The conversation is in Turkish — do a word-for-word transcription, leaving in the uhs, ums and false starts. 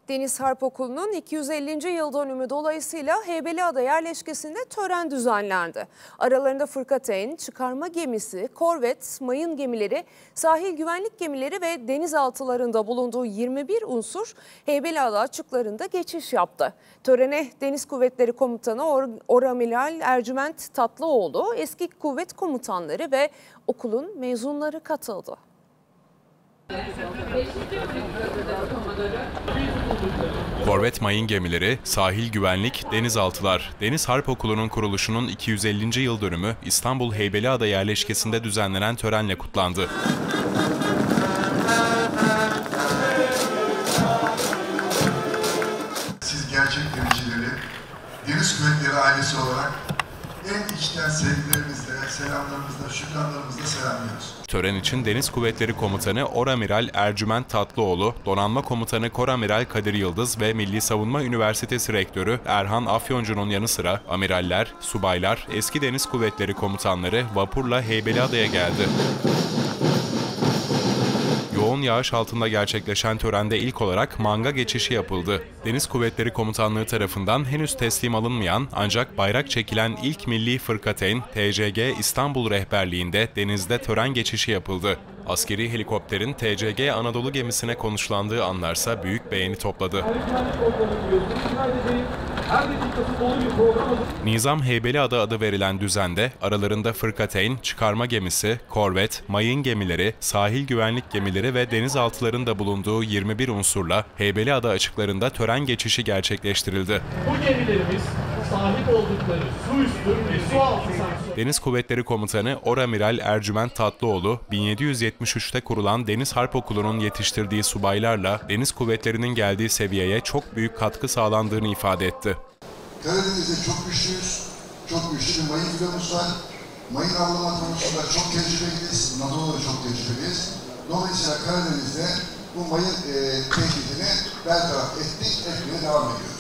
Deniz Harp Okulu'nun iki yüz ellinci yıl dönümü dolayısıyla Heybeliada yerleşkesinde tören düzenlendi. Aralarında fırkateyn, çıkarma gemisi, korvet, mayın gemileri, sahil güvenlik gemileri ve denizaltılarında bulunduğu yirmi bir unsur Heybeliada açıklarında geçiş yaptı. Törene Deniz Kuvvetleri Komutanı Or Oramiral Ercüment Tatlıoğlu, eski kuvvet komutanları ve okulun mezunları katıldı. Korvet mayın gemileri, sahil güvenlik, denizaltılar, Deniz Harp Okulu'nun kuruluşunun iki yüz ellinci yıl dönümü İstanbul Heybeliada yerleşkesinde düzenlenen törenle kutlandı. Siz gerçek denizcileri, Deniz Kuvvetleri ailesi olarak en içten sevgilerimizle, selamlarımızla, şükranlarımızla selamlıyoruz. Tören için Deniz Kuvvetleri Komutanı Oramiral Ercüment Tatlıoğlu, Donanma Komutanı Koramiral Kadir Yıldız ve Milli Savunma Üniversitesi Rektörü Erhan Afyoncu'nun yanı sıra amiraller, subaylar, eski Deniz Kuvvetleri komutanları vapurla Heybeliada'ya geldi. Yoğun yağış altında gerçekleşen törende ilk olarak manga geçişi yapıldı. Deniz Kuvvetleri Komutanlığı tarafından henüz teslim alınmayan ancak bayrak çekilen ilk milli fırkateyn T C G İstanbul rehberliğinde denizde tören geçişi yapıldı. Askeri helikopterin T C G Anadolu gemisine konuşlandığı anlarsa büyük beğeni topladı. Nizam Heybeliada adı verilen düzende aralarında fırkateyn, çıkarma gemisi, korvet, mayın gemileri, sahil güvenlik gemileri ve denizaltıların da bulunduğu yirmi bir unsurla Heybeliada açıklarında tören geçişi gerçekleştirildi. Bu gemilerimiz sahip oldukları su üstü ve su altı sanksiyonu. Deniz Kuvvetleri Komutanı Oramiral Ercüment Tatlıoğlu, bin yedi yüz yetmiş üç'te kurulan Deniz Harp Okulu'nun yetiştirdiği subaylarla Deniz Kuvvetleri'nin geldiği seviyeye çok büyük katkı sağlandığını ifade etti. Karadeniz'de çok güçlüyüz, çok güçlü bir mayın filomuz var. Mayın avlama konusunda çok tecrübeliyiz, NATO'da çok tecrübeliyiz. Dolayısıyla Karadeniz'de bu mayın e, tehdidini bertaraf ettik, etmeye devam ediyoruz.